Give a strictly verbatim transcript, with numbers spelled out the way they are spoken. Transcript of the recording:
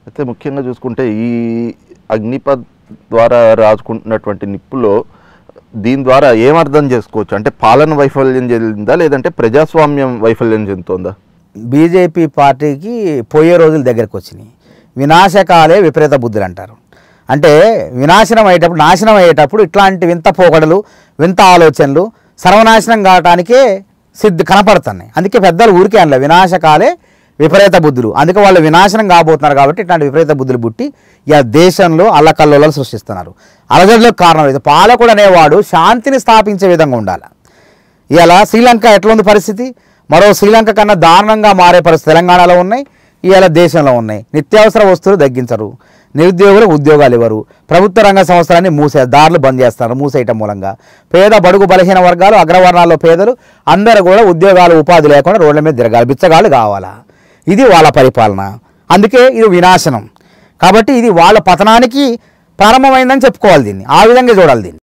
అయితే ముఖ్యంగా చూసుకుంటే ఈ అగ్నిపథ్ ద్వారా రాజుకుంటున్నటువంటి నిప్పులో దీని ద్వారా ఏం అర్థం చేసుకోవచ్చు అంటే పాలన వైఫల్యం చెందిందా లేదంటే ప్రజాస్వామ్యం వైఫల్యం చెందుతుందా? బీజేపీ పార్టీకి పోయే రోజులు దగ్గరకు వచ్చినాయి. వినాశకాలే విపరీత బుద్ధులు అంటారు. అంటే వినాశనం అయ్యేటప్పుడు నాశనం అయ్యేటప్పుడు ఇట్లాంటి వింత పోకడలు వింత ఆలోచనలు సర్వనాశనం కావటానికే సిద్ధ కనపడుతున్నాయి. అందుకే పెద్దలు ఊరికే అనలే వినాశకాలే విపరీత బుద్ధులు. అందుకే వాళ్ళు వినాశనం కాబోతున్నారు కాబట్టి ఇట్లాంటి విపరీత బుద్ధులు పుట్టి ఇక దేశంలో అల్లకల్లోలను సృష్టిస్తున్నారు. అలజడులకు కారణం అయితే పాలకుడు అనేవాడు శాంతిని స్థాపించే విధంగా ఉండాలి. ఇలా శ్రీలంక ఎట్లా ఉంది పరిస్థితి? మరో శ్రీలంక కన్నా దారుణంగా మారే పరిస్థితి తెలంగాణలో ఉన్నాయి, ఇవాళ దేశంలో ఉన్నాయి. నిత్యావసర వస్తువులు తగ్గించరు, నిరుద్యోగులు ఉద్యోగాలు ఇవ్వరు, ప్రభుత్వ రంగ సంస్థలన్నీ మూసే దారులు బంద్ చేస్తారు మూసేయటం మూలంగా. పేద బడుగు బలహీన వర్గాలు అగ్రవర్ణాల్లో పేదలు అందరూ కూడా ఉద్యోగాలు ఉపాధి లేకుండా రోడ్ల మీద తిరగాలి, బిచ్చగాళ్ళు కావాలా. ఇది వాళ్ళ పరిపాలన. అందుకే ఇది వినాశనం. కాబట్టి ఇది వాళ్ళ పతనానికి ప్రారంభమైందని చెప్పుకోవాలి. దీన్ని ఆ విధంగా చూడాలి. దీన్ని